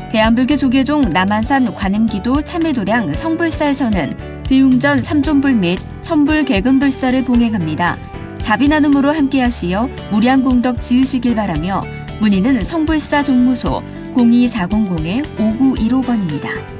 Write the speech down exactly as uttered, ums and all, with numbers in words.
대한불교 조계종 남한산 관음기도 참회도량 성불사에서는 대웅전 삼존불 및 천불 개근불사를 봉행합니다. 자비나눔으로 함께하시어 무량功德 지으시길 바라며 문의는 성불사 종무소 공이 사공공 오구일오 번입니다.